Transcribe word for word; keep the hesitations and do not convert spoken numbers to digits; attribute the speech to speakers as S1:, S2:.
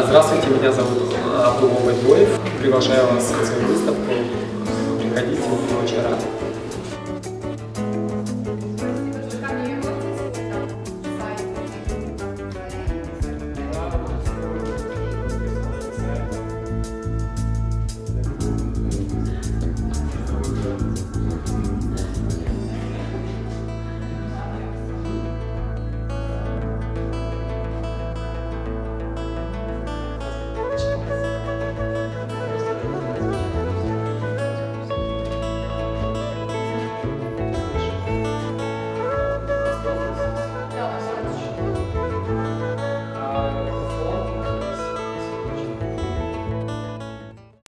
S1: Здравствуйте, меня зовут Абдулла Байдоев. Приглашаю вас на свою выставку. Приходите, буду очень рад.